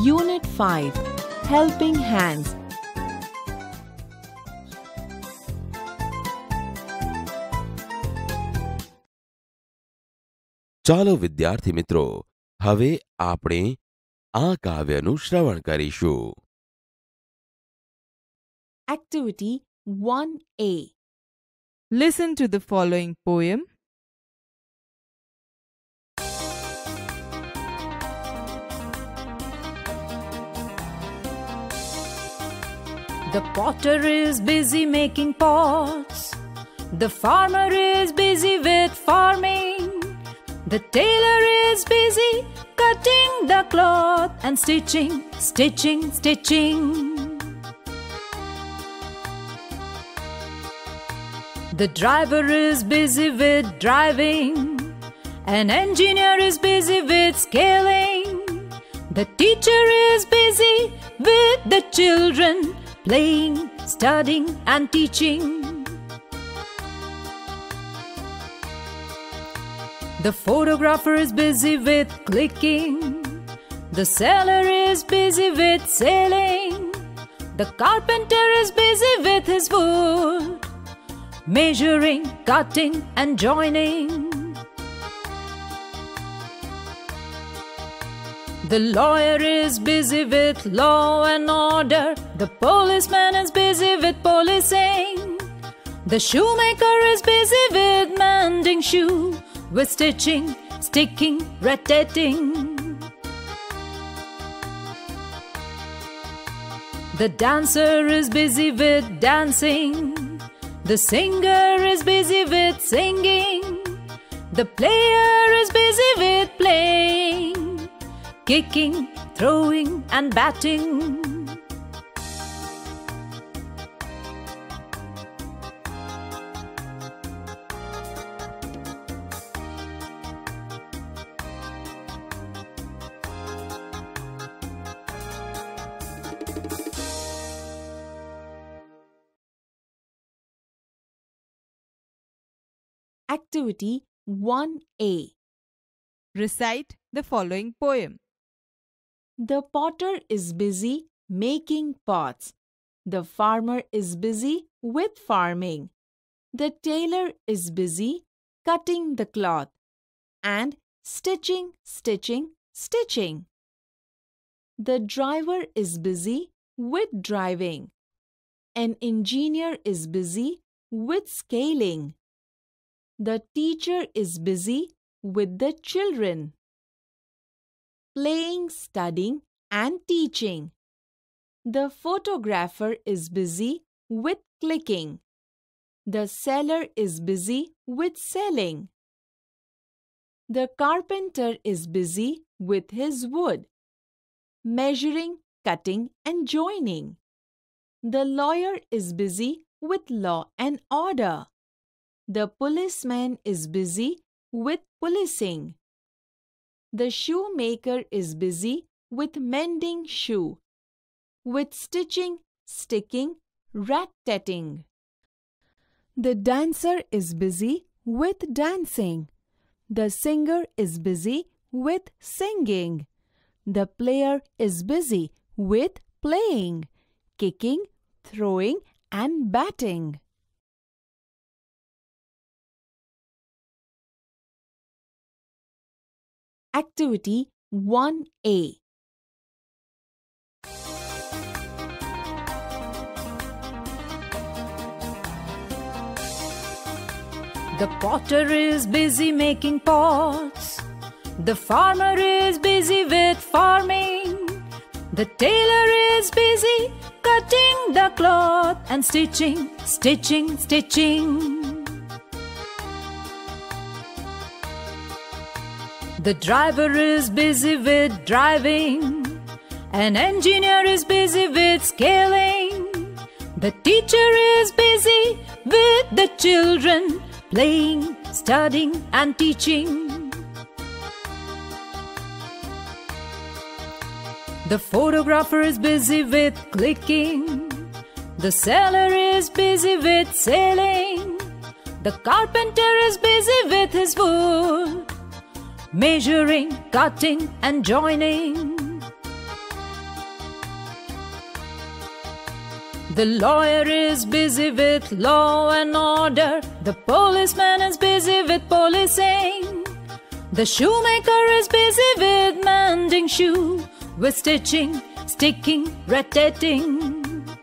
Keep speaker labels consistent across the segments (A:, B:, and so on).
A: Unit 5 Helping Hands.
B: ચાલો વિદ્યાર્થી મિત્રો, હવે આપણે આ કાવ્યનું શ્રવણ કરીશું.
A: Activity 1A.
C: Listen to the following poem.
D: The potter is busy making pots. The farmer is busy with farming. The tailor is busy cutting the cloth and stitching, stitching, stitching. The driver is busy with driving. An engineer is busy with scaling. The teacher is busy with the children, playing, studying and teaching. The photographer is busy with clicking. The sailor is busy with sailing. The carpenter is busy with his wood, measuring, cutting and joining. The lawyer is busy with law and order. The policeman is busy with policing. The shoemaker is busy with mending shoe, with stitching, sticking, rotating. The dancer is busy with dancing. The singer is busy with singing. The player is busy with playing, kicking, throwing and batting.
A: Activity 1A.
C: Recite the following poem.
A: The potter is busy making pots. The farmer is busy with farming. The tailor is busy cutting the cloth and stitching, stitching, stitching. The driver is busy with driving. An engineer is busy with scaling. The teacher is busy with the children, playing, studying and teaching. The photographer is busy with clicking. The sailor is busy with selling. The carpenter is busy with his wood, measuring, cutting and joining. The lawyer is busy with law and order. The policeman is busy with policing. The shoemaker is busy with mending shoe, with stitching, sticking, rat-tatting. The dancer is busy with dancing. The singer is busy with singing. The player is busy with playing, kicking, throwing and batting. Activity 1A.
D: The potter is busy making pots. The farmer is busy with farming. The tailor is busy cutting the cloth and stitching, stitching, stitching. The driver is busy with driving. An engineer is busy with scaling. The teacher is busy with the children, playing, studying and teaching. The photographer is busy with clicking. The sailor is busy with sailing. The carpenter is busy with his wood, measuring, cutting and joining. The lawyer is busy with law and order. The policeman is busy with policing. The shoemaker is busy with mending shoe, with stitching, sticking, rat-tatting.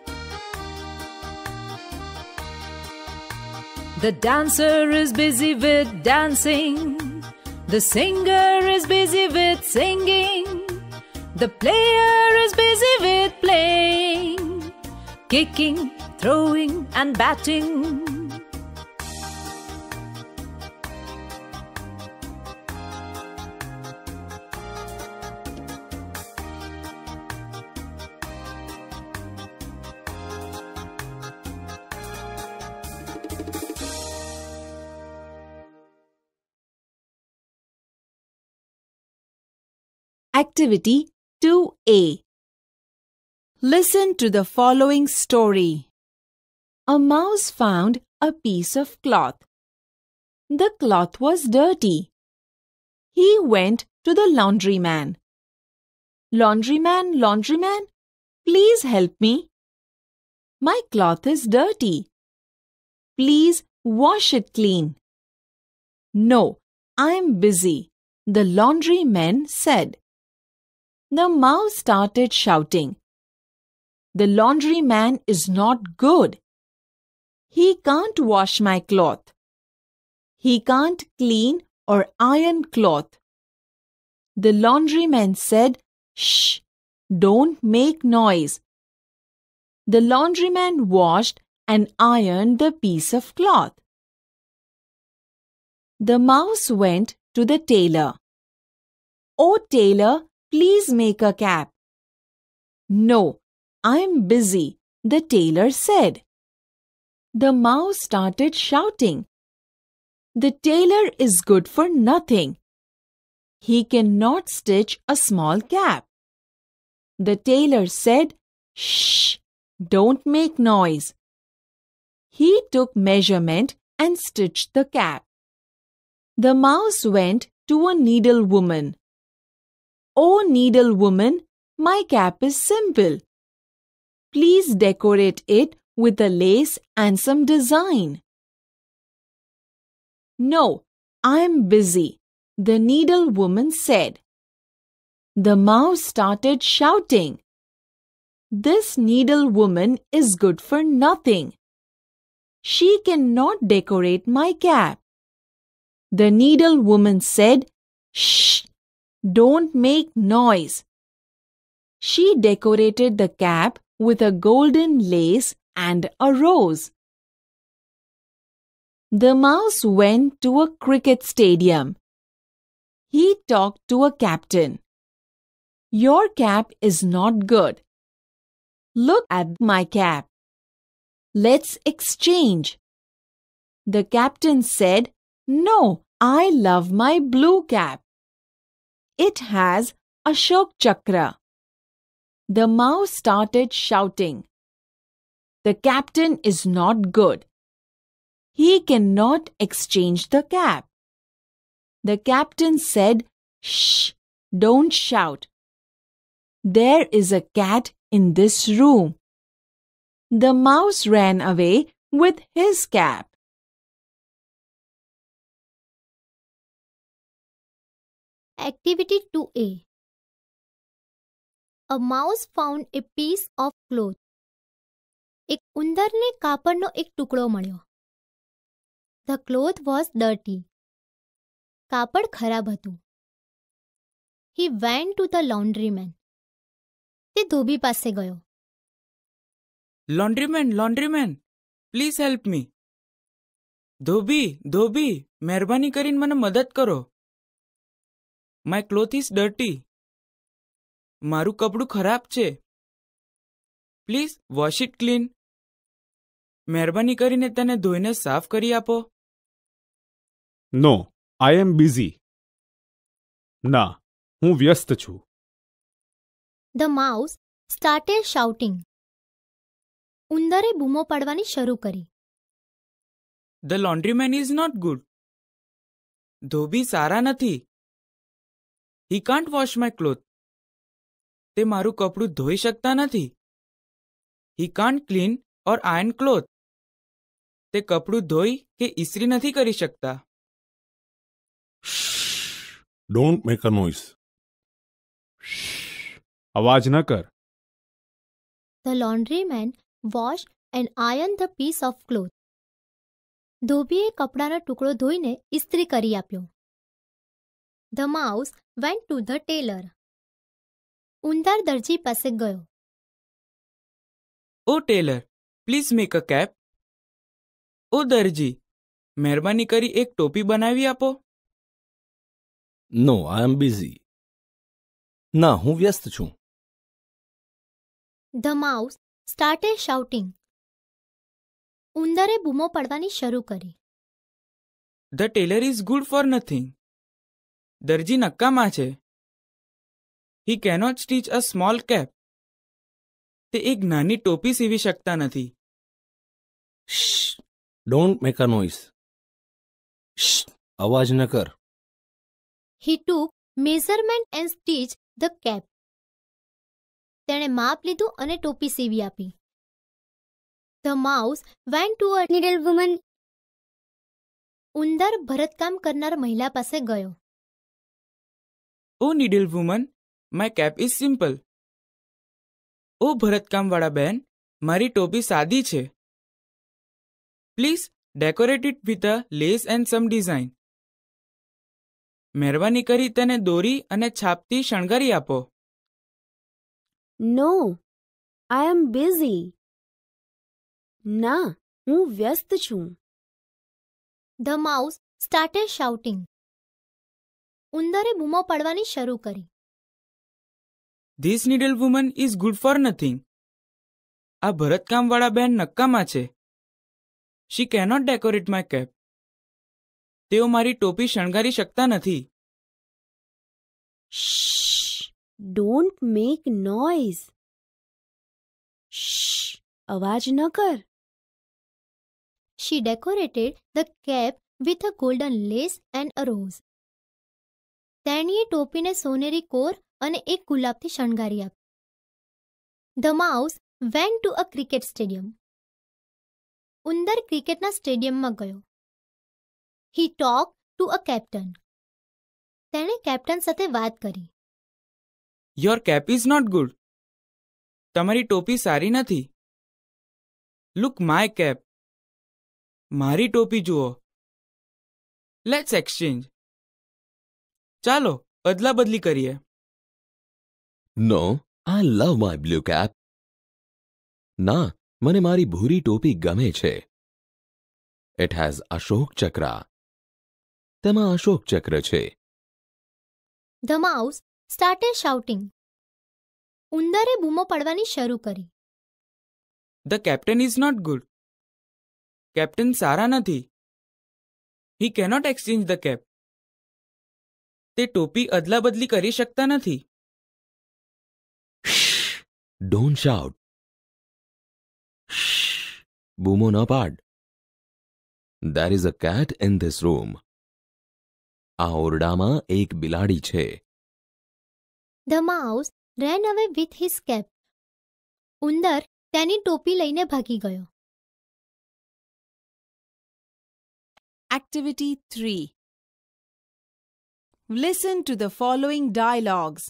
D: The dancer is busy with dancing. The singer is busy with singing. The player is busy with playing, kicking, throwing and batting.
A: Activity 2A. Listen to the following story. A mouse found a piece of cloth. The cloth was dirty. He went to the laundryman. Laundryman, laundryman, please help me. My cloth is dirty. Please wash it clean. No, I am busy, the laundryman said. The mouse started shouting. The laundryman is not good. He can't wash my cloth. He can't clean or iron cloth. The laundryman said, "Shh, don't make noise." The laundryman washed and ironed the piece of cloth. The mouse went to the tailor. "Oh, tailor, please make a cap." "No, I'm busy," the tailor said. The mouse started shouting. The tailor is good for nothing. He cannot stitch a small cap. The tailor said, "Shh, don't make noise." He took measurement and stitched the cap. The mouse went to a needlewoman. "Oh, needlewoman, my cap is simple. Please decorate it with a lace and some design." "No, I am busy," the needlewoman said. The mouse started shouting. This needlewoman is good for nothing. She cannot decorate my cap. The needlewoman said, "Shh, don't make noise." She decorated the cap with a golden lace and a rose. The mouse went to a cricket stadium. He talked to a captain. "Your cap is not good. Look at my cap. Let's exchange." The captain said, "No, I love my blue cap. It has Ashok Chakra." The mouse started shouting. The captain is not good. He cannot exchange the cap. The captain said, "Shh, don't shout. There is a cat in this room." The mouse ran away with his cap.
E: Activity 2A. A mouse found a piece of cloth. એક ઉંદરને કાપડનો એક ટુકડો મળ્યો. The cloth was dirty. કાપડ ખરાબ હતું. He went to the laundryman. તે ધોબી પાસે ગયો.
F: Laundryman, laundryman, please help me. ધોબી, મહેરબાની કરીને મને મદદ કરો. My cloth is dirty. મારું કપડું ખરાબ છે. Please wash it clean. મહેરબાની કરીને તેને ધોઈને સાફ કરી આપો.
G: No, I am busy. ના, હું વ્યસ્ત છું.
E: The mouse started shouting. ઉંદરે બૂમો પાડવાની શરૂ કરી.
F: The laundryman is not good. ધોબી સારા નથી. He can't wash my clothes. તે મારું કપડું ધોઈ શકતા નથી. He can't clean or iron clothes. તે કપડું ધોઈ કે ઇસ્ત્રી નથી કરી શકતા.
G: Don't make a noise. અવાજ ન કર.
E: The laundryman washed and ironed the piece of cloth. ધોબીએ કપડાનો ટુકડો ધોઈને ઇસ્ત્રી કરી આપ્યો. The mouse went to the tailor. ઉંદર દરજી પાસે ગયો.
F: O tailor, please make a cap. ઓ દરજી, મહેરબાની કરી એક ટોપી બનાવી આપો.
H: No, I am busy. ના, હું વ્યસ્ત છું.
E: The mouse started shouting. ઉંદરે બૂમો પડવાની શરૂ કરી.
F: The tailor is good for nothing. દરજી નક્કામાં છે. He cannot stitch a small cap. તે એક નાની ટોપી સીવી શકતા નથી.
H: Shh! Don't make a noise. Shh! અવાજ ન કર.
E: He took measurement and stitched the cap. તેણે માપ લીધું અને ટોપી સીવી આપી. The mouse went to a needlewoman. ઉંદર ભરતકામ કરનાર મહિલા પાસે ગયો.
F: O needle woman, my cap is simple. ઓ ભરતકામવાળા બેન, મારી ટોપી સાદી છે. Please decorate it with a lace and some design. મહેરબાની કરી તેને દોરી અને છાપથી શણગારી આપો.
I: No, I am busy. ના, હું વ્યસ્ત છું.
E: The mouse started shouting. ઉંદરે બૂમો પાડવાની શરૂ કરી.
F: This needle woman is good for nothing. આ ભરતકામવાળા બેન નક્કામાં છે. She cannot decorate my cap. તેઓ મારી ટોપી શણગારી શકતા નથી.
I: Shh! Don't make noise. Shh! અવાજ ન કર.
E: She decorated the cap with a golden lace and a rose. તેણીએ ટોપીને સોનેરી કોર અને એક ગુલાબથી શણગારી આપી. The mouse went to a cricket stadium. ઉંદર ક્રિકેટના સ્ટેડિયમમાં ગયો. He talked to a captain. તેણે કેપ્ટન સાથે વાત કરી.
F: Your cap is not good. તમારી ટોપી સારી નથી. Look my cap. મારી ટોપી જુઓ. Let's exchange. ચાલો અદલા બદલી કરીએ.
B: No, I love my blue cap. ના, મને મારી ભૂરી ટોપી ગમે છે. It has અશોક ચક્ર. તેમાં અશોક ચક્ર છે.
E: The mouse started shouting. ઉંદરે બૂમો પાડવાની શરૂ કરી.
F: The captain is not good. Captain સારા નથી. He cannot exchange the cap. તે ટોપી અદલા બદલી કરી શકતા નથી.
B: Shh! Don't shout. Shh! બૂમો ન પાડ. There is a cat in this room. આ ઓરડામાં એક બિલાડી છે.
E: The mouse ran away with his cap. ઉંદર તેની ટોપી લઈને ભાગી ગયો.
A: Activity 3. Listen to the following dialogues.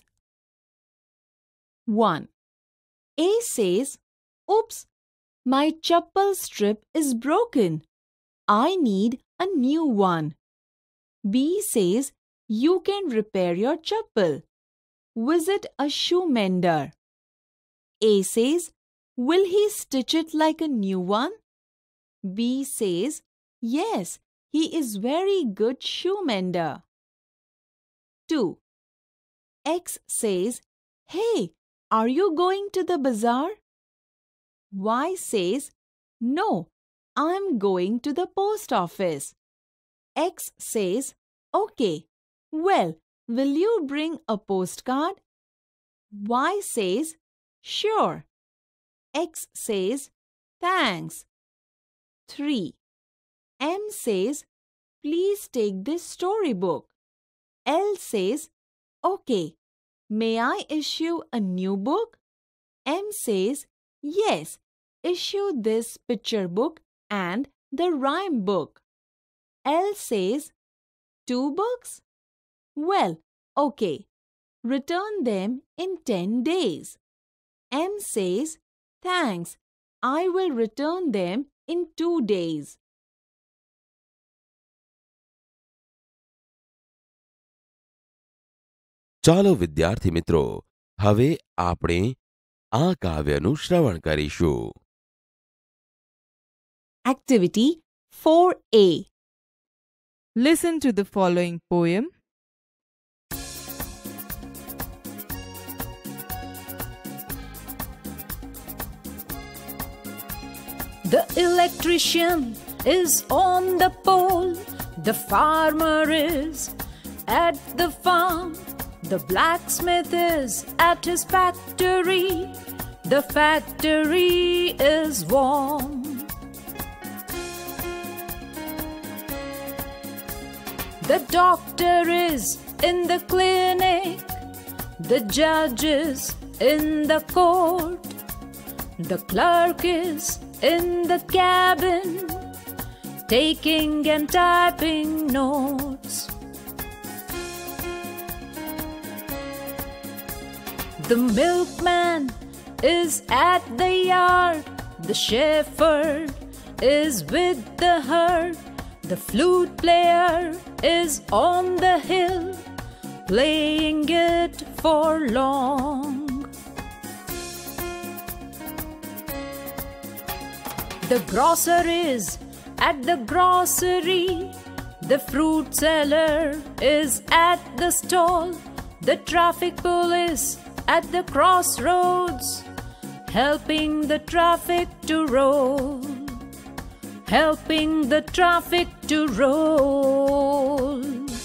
A: 1. A says, "Oops, my chappal strip is broken. I need a new one." B says, "You can repair your chappal. Visit a shoe mender." A says, "Will he stitch it like a new one?" B says, "Yes, he is very good shoe mender." 2. X says, "Hey, are you going to the bazaar?" Y says, "No, I'm going to the post office." X says, "Okay, well, will you bring a postcard?" Y says, "Sure." X says, "Thanks." 3. M says, "Please take this storybook." L says, "Okay, may I issue a new book?" M says, "Yes, issue this picture book and the rhyme book. L says, 2 books? Well, okay. Return them in 10 days. M says, thanks. I will return them in 2 days.
B: ચાલો વિદ્યાર્થી મિત્રો, હવે આપણે આ કાવ્યનું શ્રવણ કરીશું.
A: Activity 4A.
C: Listen to the following poem.
D: The electrician is on the pole, the farmer is at the farm, the blacksmith is at his factory, the factory is warm. The doctor is in the clinic, the judge is in the court, the clerk is in the cabin, taking and typing notes. The milkman is at the yard, the shepherd is with the herd, the flute player is on the hill, playing it for long. The grocer is at the grocery, the fruit seller is at the stall, the traffic police at the crossroads, helping the traffic to roll, helping the traffic to roll.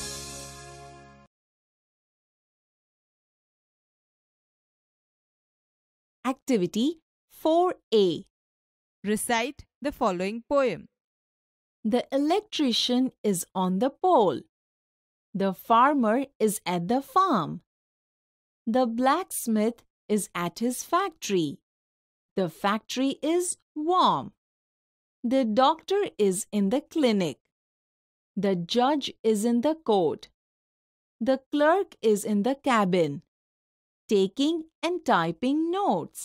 A: Activity 4A.
C: Recite the following poem.
A: The electrician is on the pole. The farmer is at the farm. The blacksmith is at his factory. The factory is warm. The doctor is in the clinic. The judge is in the court. The clerk is in the cabin, taking and typing notes.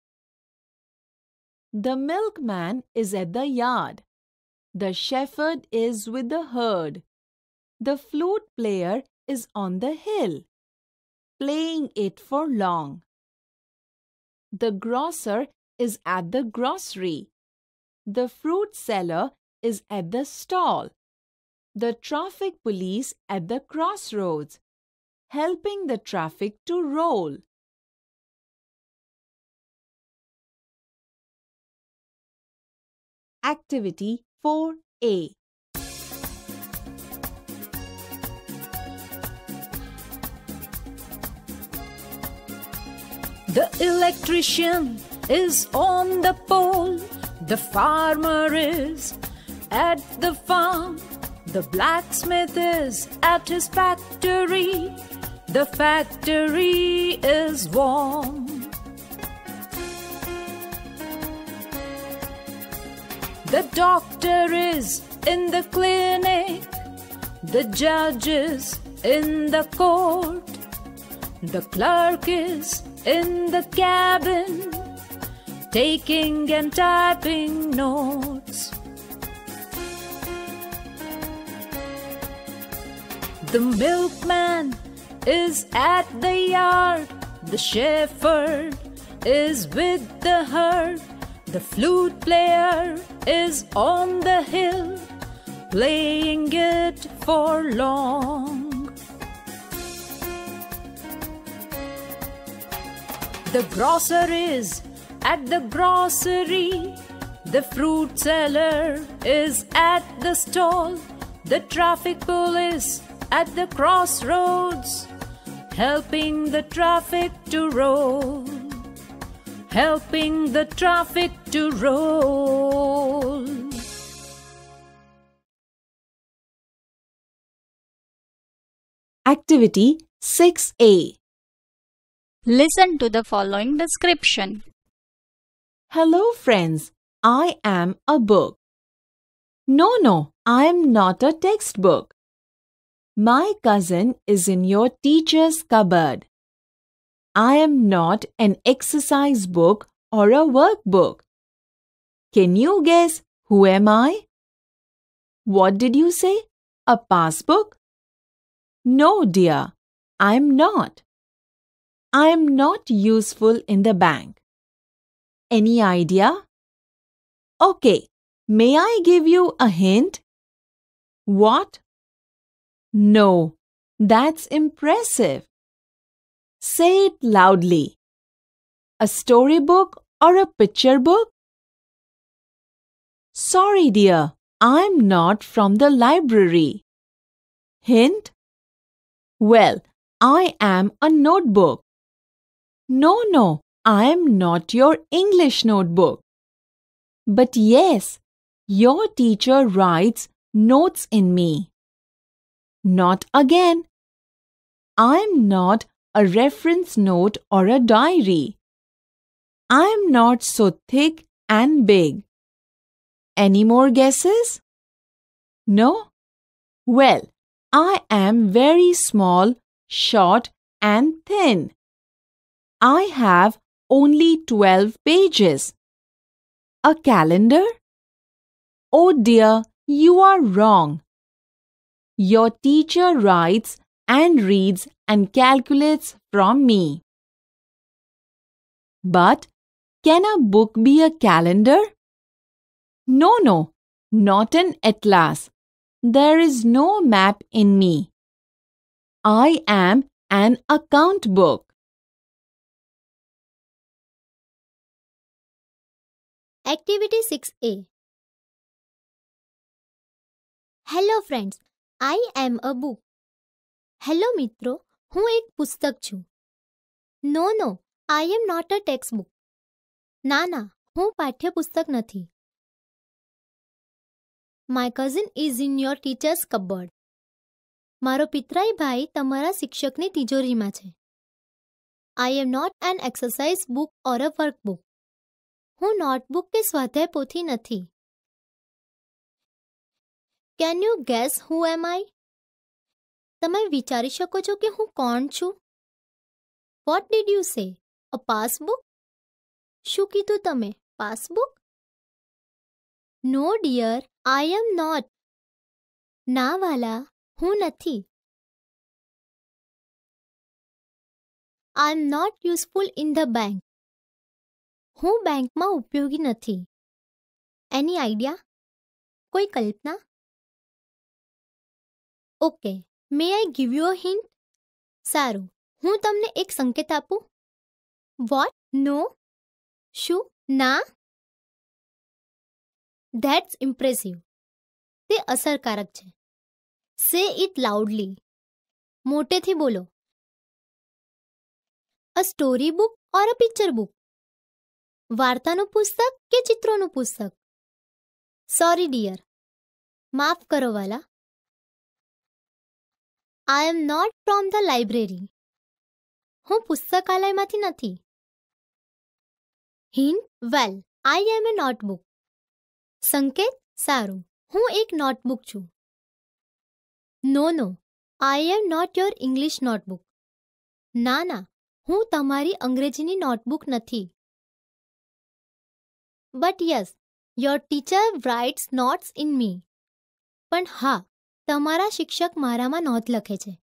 A: The milkman is at the yard. The shepherd is with the herd. The flute player is on the hill, playing it for long. The grocer is at the grocery. The fruit seller is at the stall. The traffic police at the crossroads, helping the traffic to roll. Activity 4A.
D: The electrician is on the pole, the farmer is at the farm, the blacksmith is at his factory, the factory is warm. The doctor is in the clinic, the judge is in the court, the clerk is in the cabin, taking and typing notes. The milkman is at the yard, the shepherd is with the herd, the flute player is on the hill, playing it for long. The grocer is at the grocery, the fruit seller is at the stall, the traffic police at the crossroads, helping the traffic to roll, helping the traffic to roll.
A: Activity 6A.
J: Listen to the following description.
A: Hello, friends. I am a book. No, I am not a textbook. My cousin is in your teacher's cupboard. I am not an exercise book or a workbook. Can you guess who am I? What did you say? A passbook? No, dear, I'm not. I'm not useful in the bank. Any idea? Okay, may I give you a hint? What? No, that's impressive. Say it loudly. A storybook or a picture book? Sorry, dear, I'm not from the library. Hint? Well, I am a notebook. No, I am not your English notebook. But yes, your teacher writes notes in me. Not again. I'm not a reference note or a diary. I'm not so thick and big. Any more guesses? No? Well, I am very small, short, and thin. I have only 12 pages. A calendar? Oh dear, you are wrong. Your teacher writes and reads and calculates from me. But can a book be a calendar? No, not an atlas. There is no map in me. I am an account book.
E: Activity 6A. Hello friends, I am a book. Hello મિત્રો, હું એક પુસ્તક છું. No, I am not a textbook. ના, હું પાઠ્યપુસ્તક નથી. My cousin is in your teacher's cupboard. મારો પિતરાઈ ભાઈ તમારા શિક્ષકની તિજોરીમાં છે. I am not an exercise book or a workbook. હું નોટબુક કે સ્વાધ્યાય પોથી નથી. Can you guess who am I? તમે વિચારી શકો છો કે હું કોણ છું? What did you say? A passbook? શું કીધું તમે? Passbook? No dear, I am not. ના વાલા, હું નથી. I am not useful in the bank. હું બેંકમાં ઉપયોગી નથી. Any idea? કોઈ કલ્પના? Okay, may I give you a hint? સારું, હું તમને એક સંકેત આપું? What? No? શું? ના? That's impressive. તે અસરકારક છે. Say it loudly. મોટેથી બોલો. A storybook or a picture book? વાર્તાનું પુસ્તક કે ચિત્રોનું પુસ્તક? Sorry dear. માફ કરો વાલા. I am not from the library. હું પુસ્તકાલયમાંથી નથી. Hint? Well, I am a notebook. સંકેત? સારું, હું એક નોટબુક છું. No, I am not your English notebook. ના, હું તમારી અંગ્રેજીની નોટબુક નથી. But yes, your teacher writes notes in me. પણ હા, તમારા શિક્ષક મારામાં નોંધ લખે છે.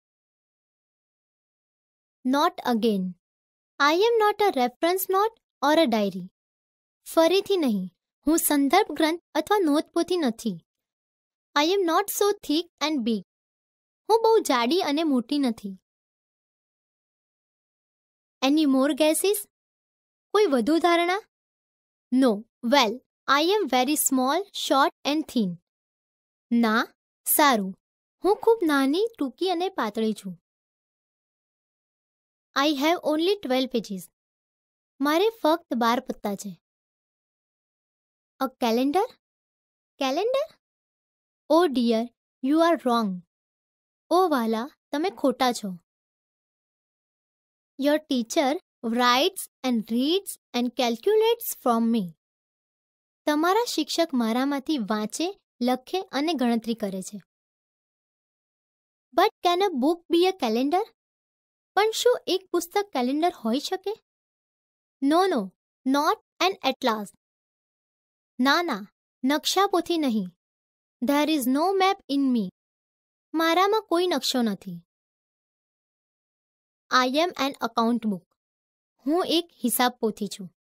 E: Not again. I am not a reference note or a diary. ફરીથી નહીં, હું સંદર્ભ ગ્રંથ અથવા નોંધપોથી નથી. I am not so thick and big. હું બહુ જાડી અને મોટી નથી. Any more guesses? કોઈ વધુ ધારણા? No. Well, I am very small, short and thin. ના, સારું, હું ખૂબ નાની, ટૂંકી અને પાતળી છું. I have only 12 pages. મારે ફક્ત 12 પત્તા છે. A calendar? Calendar? Oh dear, you are wrong. ઓ વાલા, તમે ખોટા છો. Your teacher writes and reads and calculates from me. તમારા શિક્ષક મારામાંથી વાંચે, લખે અને ગણતરી કરે છે. But can a book be a calendar? પણ શું એક પુસ્તક કેલેન્ડર હોઈ શકે? No, not an atlas. ના, નકશાપોથી નહીં. There is no map in me. મારામાં કોઈ નકશો નથી. I am an account book. હું એક હિસાબ પોથી છું.